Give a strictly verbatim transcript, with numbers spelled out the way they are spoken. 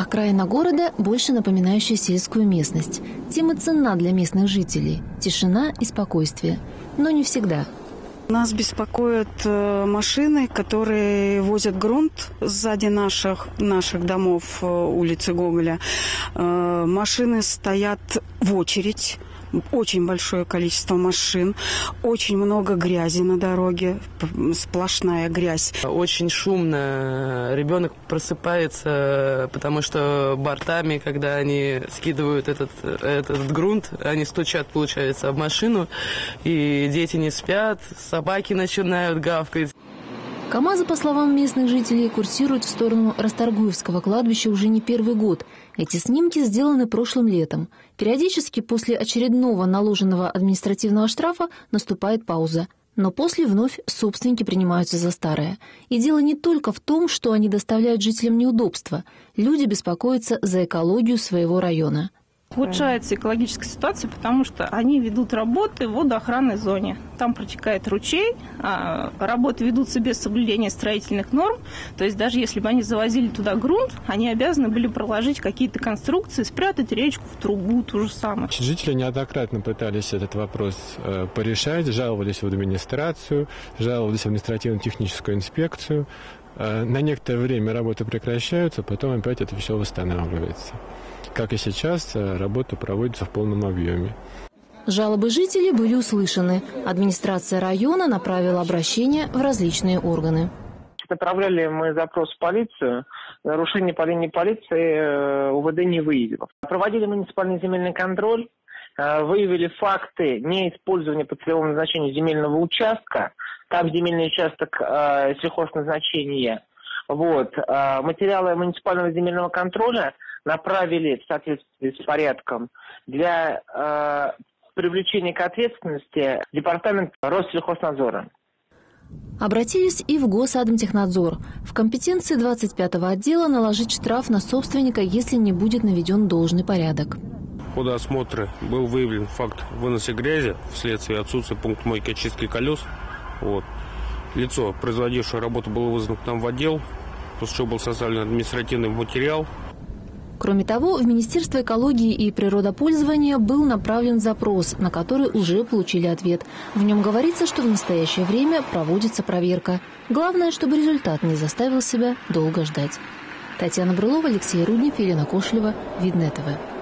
Окраина города, больше напоминающая сельскую местность. Тем и ценна для местных жителей – тишина и спокойствие. Но не всегда. Нас беспокоят машины, которые возят грунт сзади наших, наших домов улицы Гоголя. Машины стоят в очередь. Очень большое количество машин, очень много грязи на дороге, сплошная грязь. Очень шумно, ребенок просыпается, потому что бортами, когда они скидывают этот, этот грунт, они стучат, получается, об машину, и дети не спят, собаки начинают гавкать. КАМАЗы, по словам местных жителей, курсируют в сторону Расторгуевского кладбища уже не первый год. Эти снимки сделаны прошлым летом. Периодически после очередного наложенного административного штрафа наступает пауза. Но после вновь собственники принимаются за старое. И дело не только в том, что они доставляют жителям неудобства. Люди беспокоятся за экологию своего района. Улучшается экологическая ситуация, потому что они ведут работы в водоохранной зоне. Там протекает ручей, а работы ведутся без соблюдения строительных норм. То есть даже если бы они завозили туда грунт, они обязаны были проложить какие-то конструкции, спрятать речку в трубу, то же самое. Жители неоднократно пытались этот вопрос э, порешать, жаловались в администрацию, жаловались в административно-техническую инспекцию. Э, на некоторое время работы прекращаются, потом опять это все восстанавливается. Как и сейчас, работа проводится в полном объеме. Жалобы жителей были услышаны. Администрация района направила обращение в различные органы. Направляли мы запрос в полицию. Нарушение по линии полиции УВД не выявило. Проводили муниципальный земельный контроль. Выявили факты неиспользования по целевому назначению земельного участка. Там земельный участок сельхозназначения. Вот. Материалы муниципального земельного контроля направили в соответствии с порядком для э, привлечения к ответственности департамент Россельхознадзора. Обратились и в Госадмтехнадзор. В компетенции двадцать пятого отдела наложить штраф на собственника, если не будет наведен должный порядок. В ходе осмотра был выявлен факт выноса грязи вследствие отсутствия пункта мойки и очистки колес. Вот. Лицо, производившее работу, было вызвано к нам в отдел, после чего был составлен административный материал. Кроме того, в Министерство экологии и природопользования был направлен запрос, на который уже получили ответ. В нем говорится, что в настоящее время проводится проверка. Главное, чтобы результат не заставил себя долго ждать. Татьяна Брылова, Алексей Руднев, Елена Кошлева, Видное ТВ.